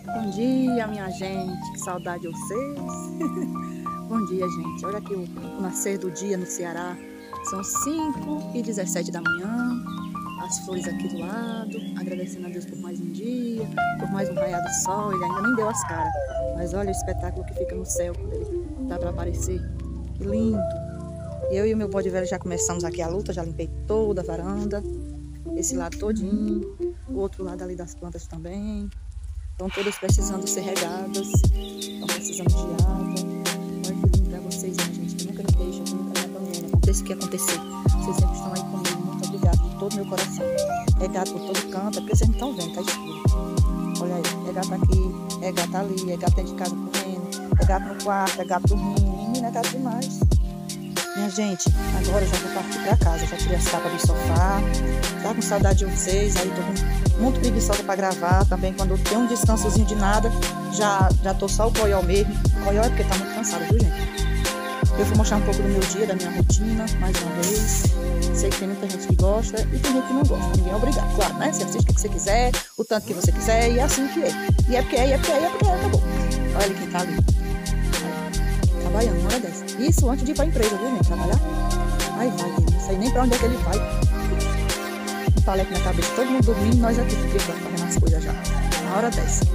Bom dia, minha gente, que saudade de vocês. Bom dia, gente. Olha aqui o nascer do dia no Ceará. São 5h17 da manhã. As flores aqui do lado, agradecendo a Deus por mais um dia, por mais um raiar do sol. Ele ainda nem deu as caras, mas olha o espetáculo que fica no céu quando ele tá para aparecer. Que lindo! Eu e o meu bode velho já começamos aqui a luta, já limpei toda a varanda, esse lado todinho, o outro lado ali das plantas também. Estão todas precisando ser regadas, estão precisando de água. Olha que lindo pra vocês, né, gente? Que nunca me deixam, que nunca me abandonam. Aconteça o que acontecer, vocês sempre estão aí comigo. Muito obrigada de todo meu coração. É gato por todo canto, é porque vocês não estão vendo, tá escuro. Olha aí, é gato aqui, é gato ali, é gato dentro de casa correndo, é gato no quarto, é gato dormindo. Menina, é gato demais. Minha gente, agora eu já vou partir pra casa. Já tirei as capas do sofá. Tá com saudade de vocês. Aí tô muito preguiçosa pra gravar. Também quando tem um descansozinho de nada, já tô só o coió mesmo. O coió é porque tá muito cansado, viu, gente? Eu vou mostrar um pouco do meu dia, da minha rotina, mais uma vez. Sei que tem muita gente que gosta e tem gente que não gosta. Ninguém é obrigado, claro, né? Você assiste o que você quiser, o tanto que você quiser, e é assim que é. E é porque é, acabou. Olha quem tá ali. Trabalhando, uma hora dessa. Isso antes de ir pra empresa, viu, gente? Trabalhar. Aí vai, não sei nem pra onde é que ele vai. Um talento na cabeça, todo mundo dormindo, nós aqui fazendo as coisas já. Uma hora dessa.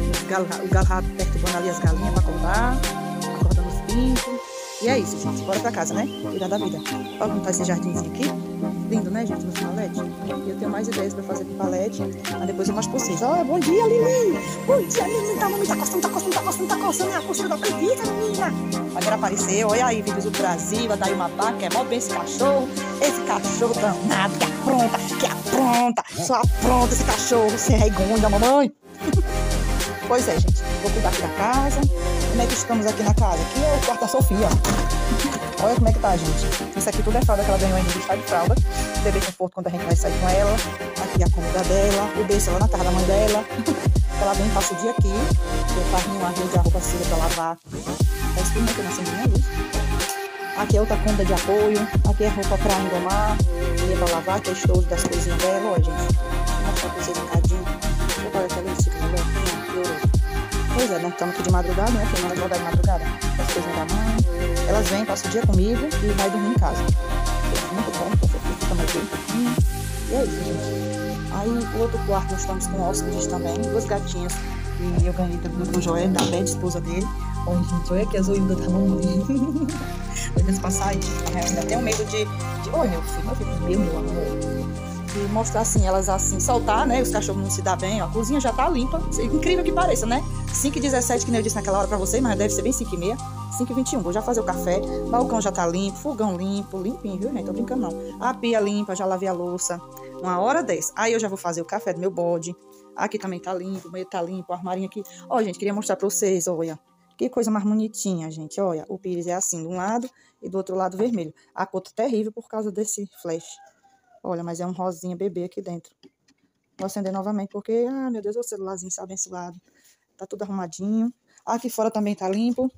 O galo rato perturbando ali as galinhas pra acordar, acordando os pintos. E é isso, gente. Bora pra casa, né? Cuidar da vida. Olha como tá esse jardinzinho aqui. Lindo, né, gente? Nos paletes. E eu tenho mais ideias pra fazer com palete. Mas depois eu mostro pra vocês. Ó, bom dia, Lili! Bom dia, menina! A mamãe tá coçando a costura da preguiça, menina! Agora apareceu. Olha aí, vídeos do Brasil. A Daí Mabaca. É mó bem esse cachorro. Esse cachorro danado. Que apronta. Só apronta esse cachorro. Você é igual da mamãe. Pois é, gente. Vou cuidar aqui da casa. Como é que estamos aqui na casa? Aqui é o quarto da Sofia. Olha como é que tá, gente. Isso aqui tudo é fralda que ela ganhou ainda de estar de fralda. Bebê conforto quando a gente vai sair com ela. Aqui a cômoda dela. O berço lá na casa da mãe dela. Ela vem e passa o dia aqui. Eu faço uma rede de roupa suja pra lavar. Tá escuro aqui na acendinha luz. Aqui é outra cômoda de apoio. Aqui é roupa pra engomar. E pra lavar. Aqui é estojo das coisinhas dela. Olha, gente. Vou mostrar pra vocês um bocadinho. Vou parar aquela luz, fica melhor. Piorou. Pois é, nós estamos aqui de madrugada, né? Porque nós vamos dar de madrugada. As coisas da mãe. Elas vêm, passam o dia comigo e vai dormir em casa. É muito bom, porque eu fico mais bem um pouquinho. E é isso, gente. Aí, o outro quarto, nós estamos com hóspedes também. Duas gatinhas que eu ganhei do Joel, da Beth, esposa dele. Olha, gente, olha aqui as zoiudas da mamãe. Eles passarem, eu ainda tenho medo de... Oi, meu filho, meu amor. E mostrar assim, elas assim, soltar, né? Os cachorros não se dão bem, ó. A cozinha já tá limpa. Incrível que pareça, né? 5h17, que nem eu disse naquela hora pra vocês, mas deve ser bem 5h30. 5h21, vou já fazer o café. O balcão já tá limpo, fogão limpo, limpinho, viu, gente? Tô brincando, não. A pia limpa, já lavei a louça. Uma hora dessa. Aí eu já vou fazer o café do meu bode. Aqui também tá limpo, o banheiro tá limpo, o armarinho aqui. Ó, gente, queria mostrar pra vocês, olha. Que coisa mais bonitinha, gente. Olha, o pires é assim, de um lado e do outro lado vermelho. A cor tá terrível por causa desse flash. Olha, mas é um rosinha bebê aqui dentro. Vou acender novamente porque, meu Deus, o celularzinho está abençoado. Tá tudo arrumadinho. Aqui fora também tá limpo.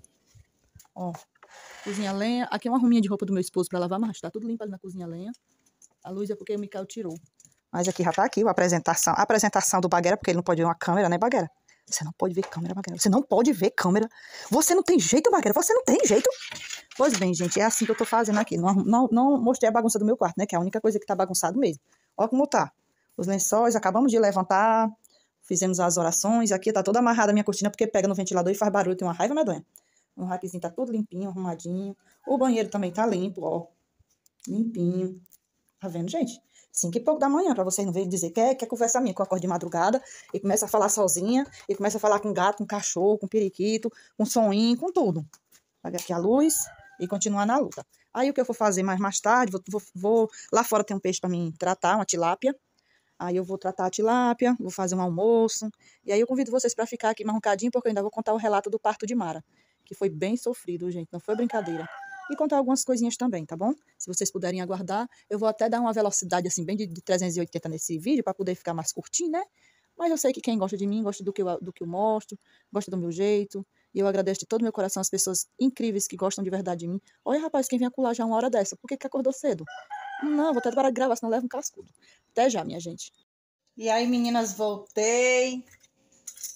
Ó, cozinha lenha. Aqui é uma arruminha de roupa do meu esposo para lavar, mas tá tudo limpo ali na cozinha lenha. A luz é porque o Micael tirou. Mas aqui já tá aqui a apresentação do Baguera, porque ele não pode ver uma câmera, né, Baguera? Você não pode ver câmera, Baguera. Você não pode ver câmera. Você não tem jeito, Baguera. Você não tem jeito. Pois bem, gente, é assim que eu tô fazendo aqui. Não mostrei a bagunça do meu quarto, né? Que é a única coisa que tá bagunçado mesmo. Olha como tá. Os lençóis, acabamos de levantar. Fizemos as orações. Aqui tá toda amarrada a minha cortina, porque pega no ventilador e faz barulho. Tem uma raiva medonha. O rackzinho tá tudo limpinho, arrumadinho. O banheiro também tá limpo, ó. Limpinho. Tá vendo, gente? 5h pouco da manhã, pra vocês não verem dizer que quer conversa minha, que eu acordo de madrugada e começa a falar sozinha, e começa a falar com gato, com cachorro, com periquito, com soninho, com tudo. Paga aqui a luz e continuar na luta. Aí o que eu vou fazer mais tarde, vou lá fora tem um peixe pra mim tratar, uma tilápia. Aí eu vou tratar a tilápia, vou fazer um almoço. E aí eu convido vocês pra ficar aqui mais um bocadinho, porque eu ainda vou contar o relato do parto de Mara, que foi bem sofrido, gente, não foi brincadeira. E contar algumas coisinhas também, tá bom? Se vocês puderem aguardar, eu vou até dar uma velocidade assim, bem de 380 nesse vídeo, para poder ficar mais curtinho, né? Mas eu sei que quem gosta de mim, gosta do que eu mostro, gosta do meu jeito. E eu agradeço de todo meu coração as pessoas incríveis que gostam de verdade de mim. Olha, rapaz, quem vem acular já uma hora dessa? Por que acordou cedo? Não, vou até parar de gravar, senão leva um cascudo. Até já, minha gente. E aí, meninas, voltei.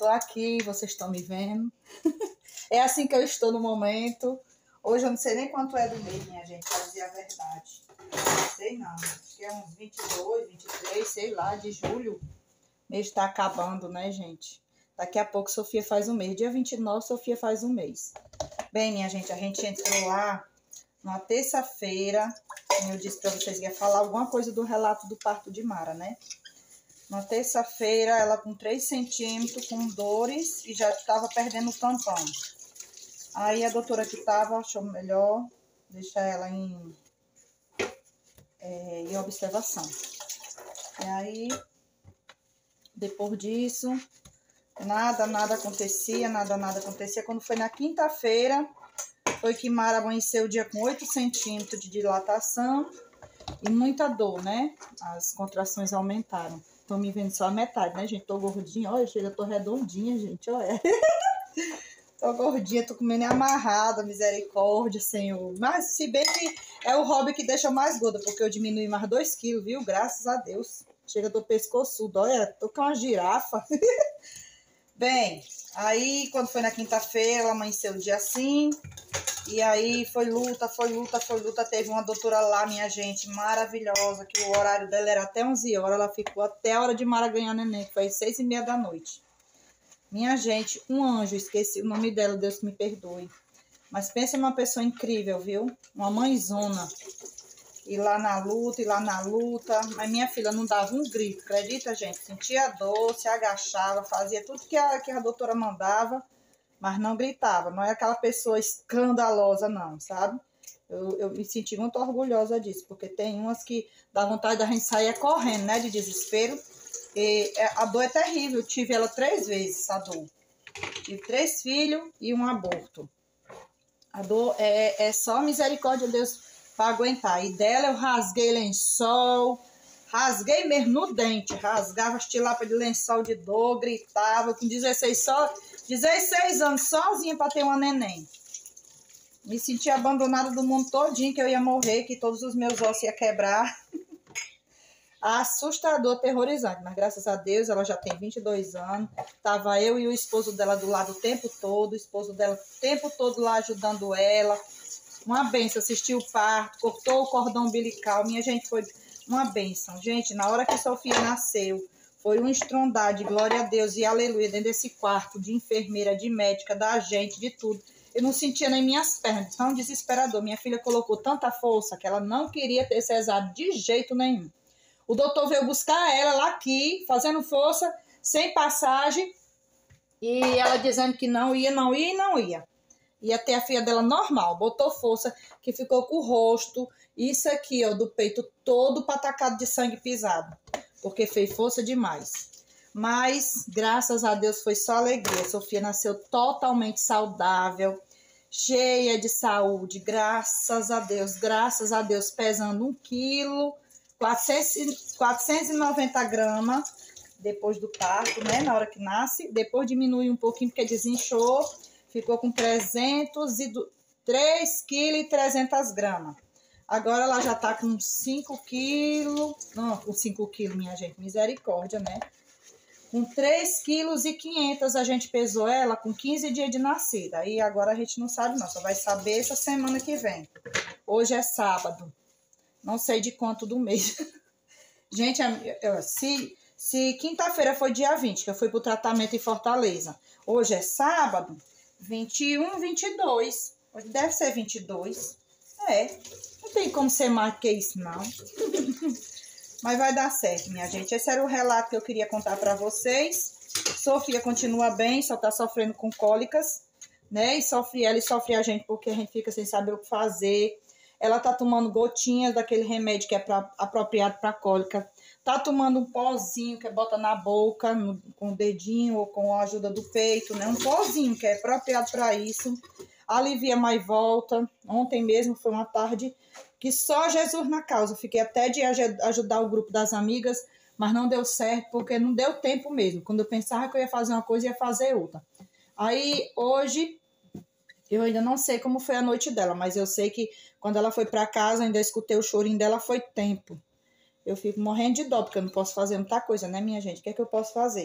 tô aqui, vocês estão me vendo. É assim que eu estou no momento. Hoje eu não sei nem quanto é do mês, minha gente, pra dizer a verdade. Não sei não, acho que é uns 22, 23, sei lá, de julho. O mês tá acabando, né, gente? Daqui a pouco Sofia faz um mês. Dia 29, Sofia faz um mês. Bem, minha gente, a gente entrou lá numa terça-feira. Como eu disse pra vocês, ia falar alguma coisa do relato do parto de Mara, né? Na terça-feira, ela com 3 centímetros, com dores, e já estava perdendo o tampão. Aí a doutora que estava achou melhor deixar ela em observação. E aí, depois disso, nada acontecia. Quando foi na quinta-feira, foi que Mara amanheceu o dia com 8 centímetros de dilatação e muita dor, né? As contrações aumentaram. Estão me vendo só a metade, né, gente? Tô gordinha, olha, chega, tô redondinha, gente, olha. Tô gordinha, tô comendo amarrada, misericórdia, Senhor. Mas se bem que é o hobby que deixa mais gorda, porque eu diminui mais 2 quilos, viu? Graças a Deus. Chega, tô pescoçudo, olha, tô com uma girafa. Bem, aí quando foi na quinta-feira, ela amanheceu o dia assim. E aí foi luta. Teve uma doutora lá, minha gente, maravilhosa, que o horário dela era até 11 horas. Ela ficou até a hora de Mara ganhar neném, que foi 6h30 da noite. Minha gente, um anjo, esqueci o nome dela, Deus que me perdoe. Mas pensa numa pessoa incrível, viu? Uma mãezona. E lá na luta. Mas minha filha não dava um grito, acredita, gente? Sentia dor, se agachava, fazia tudo que a doutora mandava. Mas não gritava, não é aquela pessoa escandalosa, não, sabe? Eu me senti muito orgulhosa disso, porque tem umas que dá vontade da gente sair correndo, né, de desespero. E a dor é terrível, eu tive ela 3 vezes, a dor. Tive 3 filhos e um aborto. A dor é só misericórdia de Deus para aguentar. E dela eu rasguei lençol, rasguei mesmo no dente, rasgava as tilápias de lençol de dor, gritava, com 16 anos, sozinha para ter uma neném. Me senti abandonada do mundo todinho, que eu ia morrer, que todos os meus ossos iam quebrar. Assustador, aterrorizante, mas graças a Deus ela já tem 22 anos. Tava eu e o esposo dela do lado o tempo todo, o esposo dela o tempo todo lá ajudando ela. Uma benção, assistiu o parto, cortou o cordão umbilical. Minha gente, foi uma benção. Gente, na hora que Sofia nasceu, foi um estrondar de glória a Deus e aleluia dentro desse quarto de enfermeira, de médica, da gente, de tudo. Eu não sentia nem minhas pernas, tão desesperador. Minha filha colocou tanta força que ela não queria ter cesado de jeito nenhum. O doutor veio buscar ela lá aqui, fazendo força, sem passagem, e ela dizendo que não ia. Ia ter a filha dela normal, botou força, que ficou com o rosto, isso aqui, ó, do peito todo patacado de sangue pisado, porque fez força demais. Mas, graças a Deus, foi só alegria. Sofia nasceu totalmente saudável, cheia de saúde, graças a Deus, pesando 1 quilo, 490 gramas, depois do parto, né, na hora que nasce. Depois diminui um pouquinho, porque desinchou, ficou com 3,3 kg. Agora ela já tá com 5 quilos, não, com 5 quilos, minha gente, misericórdia, né? Com 3,5 kg a gente pesou ela com 15 dias de nascida. Aí agora a gente não sabe não, só vai saber essa semana que vem. Hoje é sábado, não sei de quanto do mês. Gente, se quinta-feira foi dia 20, que eu fui pro tratamento em Fortaleza. Hoje é sábado, 21, 22. Hoje deve ser 22. Não tem como ser mais que isso, não. Mas vai dar certo, minha gente. Esse era o relato que eu queria contar para vocês. Sofia continua bem, só tá sofrendo com cólicas, né? E sofre ela e sofre a gente, porque a gente fica sem saber o que fazer. Ela tá tomando gotinhas daquele remédio que é apropriado para cólica. Tá tomando um pozinho que bota na boca, com o dedinho ou com a ajuda do peito, né? Um pozinho que é apropriado para isso. Alivia, mais volta. Ontem mesmo foi uma tarde que só Jesus na causa. Fiquei até de ajudar o grupo das amigas, mas não deu certo, porque não deu tempo mesmo. Quando eu pensava que eu ia fazer uma coisa, ia fazer outra. Aí, hoje, eu ainda não sei como foi a noite dela, mas eu sei que quando ela foi para casa, ainda escutei o chorinho dela, foi tempo. Eu fico morrendo de dó, porque eu não posso fazer muita coisa, né, minha gente? O que é que eu posso fazer?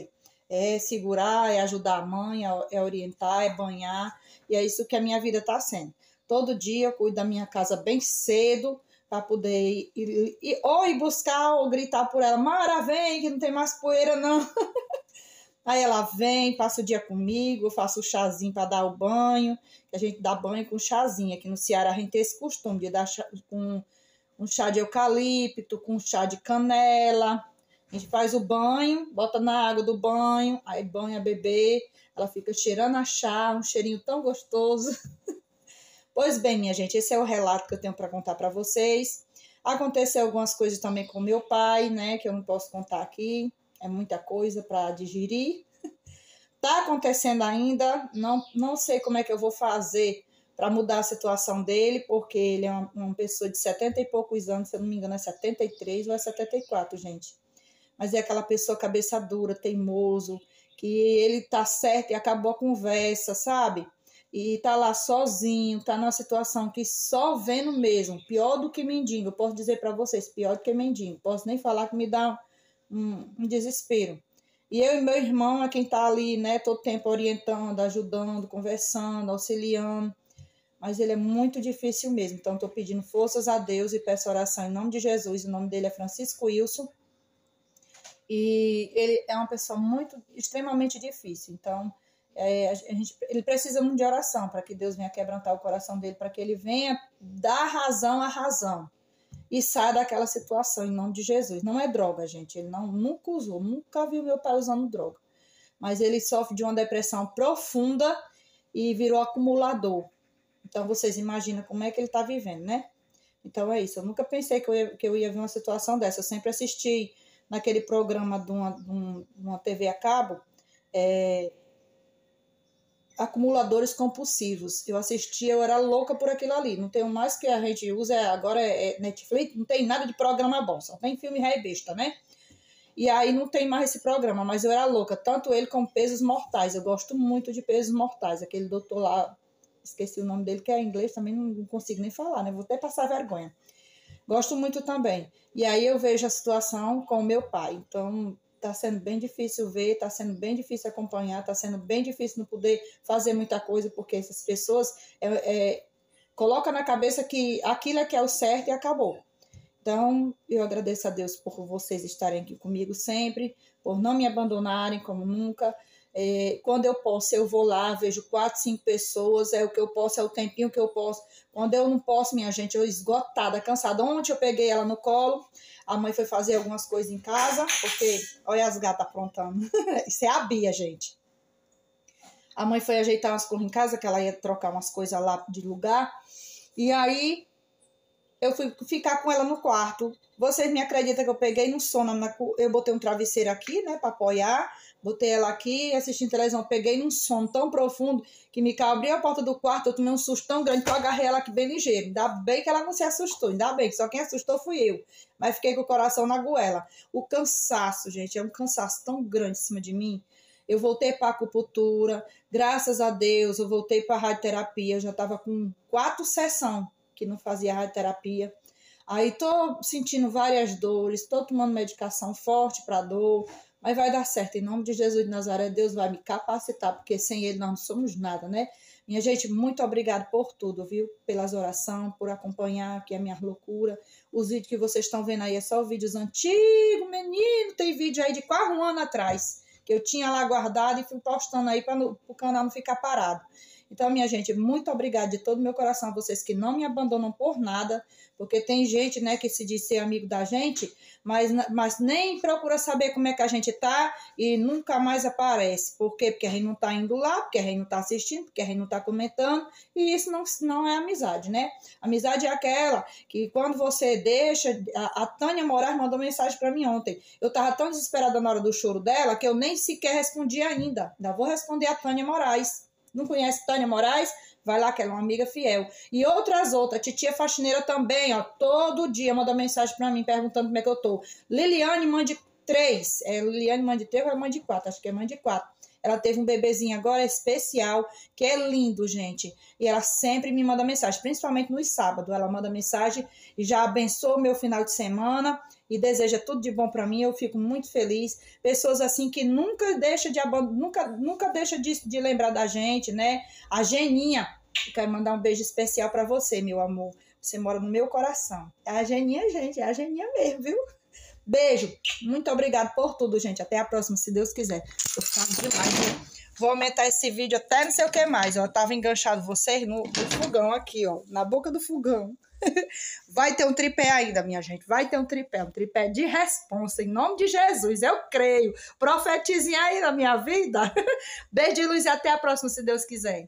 é segurar, é ajudar a mãe, é orientar, é banhar, e é isso que a minha vida está sendo. Todo dia eu cuido da minha casa bem cedo, para poder ou ir buscar ou gritar por ela, Mara, vem, que não tem mais poeira não. Aí ela vem, passa o dia comigo, eu faço o chazinho para dar o banho, que a gente dá banho com chazinho. Aqui no Ceará a gente tem esse costume de dar com um chá de eucalipto, com chá de canela. A gente faz o banho, bota na água do banho, aí banha a bebê, ela fica cheirando a chá, um cheirinho tão gostoso. Pois bem, minha gente, esse é o relato que eu tenho para contar para vocês. Aconteceu algumas coisas também com meu pai, né, que eu não posso contar aqui. É muita coisa para digerir. Tá acontecendo ainda, não sei como é que eu vou fazer para mudar a situação dele, porque ele é uma pessoa de 70 e poucos anos, se eu não me engano é 73 ou é 74, gente. Mas é aquela pessoa cabeça dura, teimoso, que ele tá certo e acabou a conversa, sabe? E tá lá sozinho, tá numa situação que só vendo mesmo, pior do que mendigo, eu posso dizer para vocês, pior do que mendigo, posso nem falar que me dá um desespero. E eu e meu irmão é quem tá ali, né, todo tempo orientando, ajudando, conversando, auxiliando, mas ele é muito difícil mesmo, então estou pedindo forças a Deus e peço oração em nome de Jesus, o nome dele é Francisco Wilson, e ele é uma pessoa extremamente difícil, então ele precisa muito de oração para que Deus venha quebrantar o coração dele, para que ele venha dar razão à razão e saia daquela situação em nome de Jesus. Não é droga, gente, ele nunca usou, nunca viu meu pai usando droga, mas ele sofre de uma depressão profunda e virou acumulador. Então vocês imaginam como é que ele está vivendo, né? Então é isso, eu nunca pensei que eu ia ver uma situação dessa. Eu sempre assisti naquele programa de uma TV a cabo, acumuladores compulsivos. Eu assistia, eu era louca por aquilo ali. Não tem mais que a gente usa, agora é Netflix, não tem nada de programa bom, só tem filme rei besta, né? E aí não tem mais esse programa, mas eu era louca, tanto ele como Pesos Mortais. Eu gosto muito de Pesos Mortais, aquele doutor lá, esqueci o nome dele, que é em inglês, também não consigo nem falar, né? Vou até passar vergonha. Gosto muito também. E aí eu vejo a situação com o meu pai. Então, tá sendo bem difícil ver, tá sendo bem difícil acompanhar, tá sendo bem difícil não poder fazer muita coisa, porque essas pessoas colocam na cabeça que aquilo é que é o certo e acabou. Então, eu agradeço a Deus por vocês estarem aqui comigo sempre, por não me abandonarem como nunca. Quando eu posso, eu vou lá, vejo 4, 5 pessoas, é o que eu posso, é o tempinho que eu posso. Quando eu não posso, minha gente, eu esgotada, cansada. Ontem eu peguei ela no colo, a mãe foi fazer algumas coisas em casa, porque, olha as gatas aprontando. Isso é a Bia, gente. A mãe foi ajeitar umas coisas em casa, que ela ia trocar umas coisas lá de lugar, e aí eu fui ficar com ela no quarto. Vocês me acreditam que eu peguei no sono, eu botei um travesseiro aqui, né, para apoiar, botei ela aqui, assistindo televisão, peguei num sono tão profundo que me abri a porta do quarto, eu tomei um susto tão grande que eu agarrei ela aqui bem ligeiro. Ainda bem que ela não se assustou, ainda bem que só quem assustou fui eu, mas fiquei com o coração na goela. O cansaço, gente, é um cansaço tão grande em cima de mim. Eu voltei para a acupuntura, graças a Deus, eu voltei para a radioterapia, eu já estava com 4 sessões que não fazia radioterapia. Aí tô sentindo várias dores, tô tomando medicação forte para dor, mas vai dar certo. Em nome de Jesus de Nazaré, Deus vai me capacitar, porque sem Ele nós não somos nada, né? Minha gente, muito obrigada por tudo, viu? Pelas orações, por acompanhar aqui a minha loucura. Os vídeos que vocês estão vendo aí é só vídeos antigos, menino. Tem vídeo aí de quase um ano atrás, que eu tinha lá guardado e fui postando aí para o canal não ficar parado. Então, minha gente, muito obrigada de todo o meu coração a vocês que não me abandonam por nada, porque tem gente, né, que se diz ser amigo da gente, mas nem procura saber como é que a gente tá e nunca mais aparece. Por quê? Porque a gente não tá indo lá, porque a gente não tá assistindo, porque a gente não tá comentando, e isso não é amizade, né? Amizade é aquela que quando você deixa... A Tânia Moraes mandou mensagem para mim ontem. Eu tava tão desesperada na hora do choro dela que eu nem sequer respondi ainda. Ainda vou responder a Tânia Moraes. Não conhece Tânia Moraes? Vai lá, que ela é uma amiga fiel. E outras, titia faxineira também, ó, todo dia manda mensagem pra mim perguntando como é que eu tô. Liliane, mãe de 3. Liliane, mãe de 3 ou é mãe de 4? Acho que é mãe de 4. Ela teve um bebezinho agora especial, que é lindo, gente. E ela sempre me manda mensagem, principalmente nos sábados. Ela manda mensagem e já abençoa o meu final de semana e deseja tudo de bom para mim. Eu fico muito feliz. Pessoas assim que nunca deixa de lembrar da gente, né? A Geninha, eu quero mandar um beijo especial para você, meu amor. Você mora no meu coração. É a Geninha, gente, é a Geninha mesmo, viu? Beijo. Muito obrigada por tudo, gente. Até a próxima, se Deus quiser. Tô ficando demais, viu? Vou aumentar esse vídeo até não sei o que mais, ó. Eu tava enganchado vocês no fogão aqui, ó. Na boca do fogão. Vai ter um tripé ainda, minha gente. Vai ter um tripé de responsa, em nome de Jesus. Eu creio. Profetizinha aí na minha vida. Beijo de luz e até a próxima, se Deus quiser.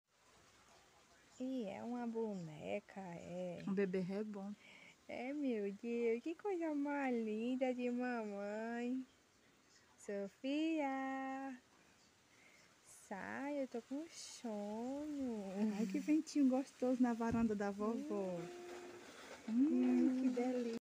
E é uma boneca, é. Um bebê reborn. É, meu Deus, que coisa mais linda de mamãe. Sofia, sai, eu tô com sono. Ai, que ventinho gostoso na varanda da vovó. Que delícia.